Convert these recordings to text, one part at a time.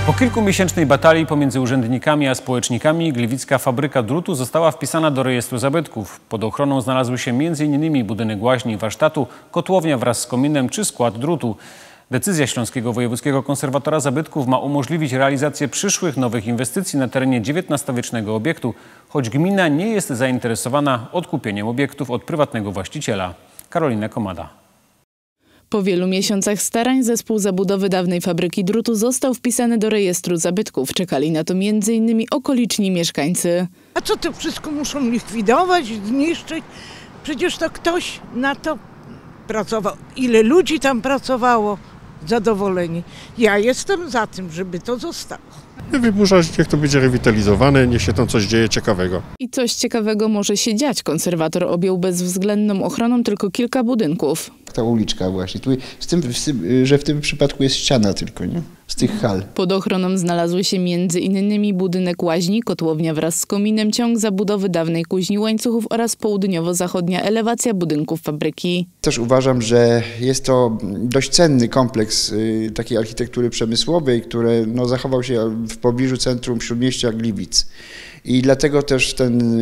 Po kilkumiesięcznej batalii pomiędzy urzędnikami a społecznikami gliwicka fabryka drutu została wpisana do rejestru zabytków. Pod ochroną znalazły się m.in. budynek łaźni i warsztatu, kotłownia wraz z kominem czy skład drutu. Decyzja Śląskiego Wojewódzkiego Konserwatora Zabytków ma umożliwić realizację przyszłych nowych inwestycji na terenie XIX-wiecznego obiektu, choć gmina nie jest zainteresowana odkupieniem obiektów od prywatnego właściciela. Karolina Komada. Po wielu miesiącach starań zespół zabudowy dawnej fabryki drutu został wpisany do rejestru zabytków. Czekali na to m.in. okoliczni mieszkańcy. A co to wszystko muszą likwidować, zniszczyć? Przecież to ktoś na to pracował. Ile ludzi tam pracowało? Zadowoleni. Ja jestem za tym, żeby to zostało. Wyburzać, niech to będzie rewitalizowane, niech się tam coś dzieje ciekawego. I coś ciekawego może się dziać. Konserwator objął bezwzględną ochroną tylko kilka budynków. Ta uliczka właśnie, tu, że w tym przypadku jest ściana tylko, nie? Z tych hal. Pod ochroną znalazły się m.in. budynek łaźni, kotłownia wraz z kominem, ciąg zabudowy dawnej kuźni łańcuchów oraz południowo-zachodnia elewacja budynków fabryki. Też uważam, że jest to dość cenny kompleks takiej architektury przemysłowej, który zachował się w pobliżu centrum śródmieścia Gliwic. I dlatego też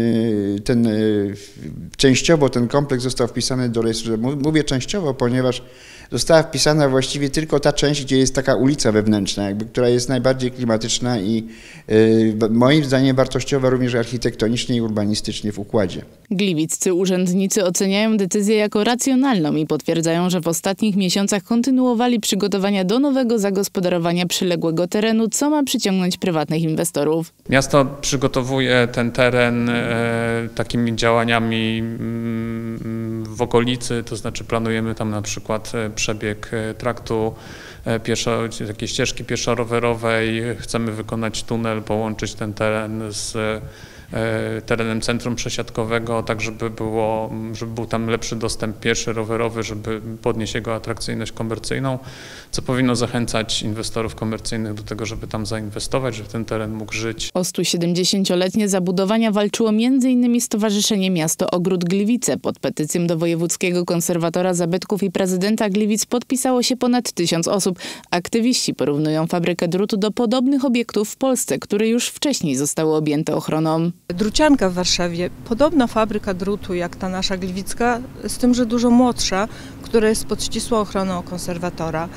częściowo ten kompleks został wpisany do rejestru. Mówię częściowo, ponieważ została wpisana właściwie tylko ta część, gdzie jest taka ulica wewnętrzna, która jest najbardziej klimatyczna i moim zdaniem wartościowa również architektonicznie i urbanistycznie w układzie. Gliwiccy urzędnicy oceniają decyzję jako racjonalną i potwierdzają, że w ostatnich miesiącach kontynuowali przygotowania do nowego zagospodarowania przyległego terenu, co ma przyciągnąć prywatnych inwestorów. Miasto przygotowuje ten teren takimi działaniami w okolicy, to znaczy planujemy tam na przykład przebieg traktu, takiej ścieżki pieszo-rowerowej. Chcemy wykonać tunel, połączyć ten teren z terenem centrum przesiadkowego, tak żeby był tam lepszy dostęp pieszy, rowerowy, żeby podnieść jego atrakcyjność komercyjną, co powinno zachęcać inwestorów komercyjnych do tego, żeby tam zainwestować, żeby ten teren mógł żyć. O 170-letnie zabudowania walczyło m.in. Stowarzyszenie Miasto Ogród Gliwice. Pod petycją do Wojewódzkiego Konserwatora Zabytków i prezydenta Gliwic podpisało się ponad 1000 osób. Aktywiści porównują fabrykę drutu do podobnych obiektów w Polsce, które już wcześniej zostały objęte ochroną. Drucianka w Warszawie, podobna fabryka drutu jak ta nasza gliwicka, z tym, że dużo młodsza, która jest pod ścisłą ochroną konserwatora.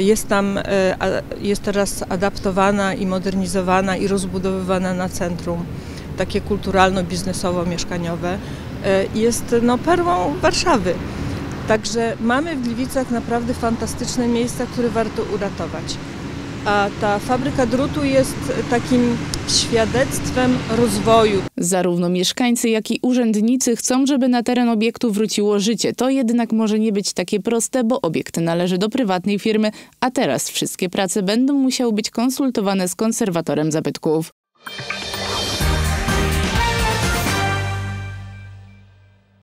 Jest teraz adaptowana i modernizowana i rozbudowywana na centrum, takie kulturalno-biznesowo-mieszkaniowe. Jest perłą Warszawy. Także mamy w Gliwicach naprawdę fantastyczne miejsca, które warto uratować. A ta fabryka drutu jest takim świadectwem rozwoju. Zarówno mieszkańcy, jak i urzędnicy chcą, żeby na teren obiektu wróciło życie. To jednak może nie być takie proste, bo obiekt należy do prywatnej firmy, a teraz wszystkie prace będą musiały być konsultowane z konserwatorem zabytków.